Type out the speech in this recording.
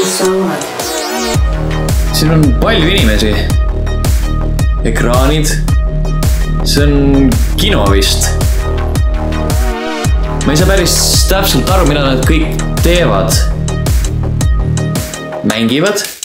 kus sa oled? Siin on palju inimesi. Ekraanid. See on kino vist. Ma ei saa päris täpselt aru, mida nad kõik teevad. Mängivad.